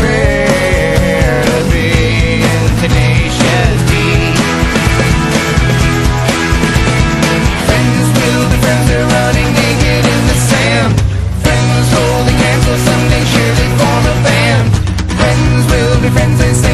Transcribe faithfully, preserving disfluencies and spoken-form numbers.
Red B and Tenacious D. Friends will be friends, they're running naked in the sand. Friends holding hands will someday surely form a band. Friends will be friends, they say.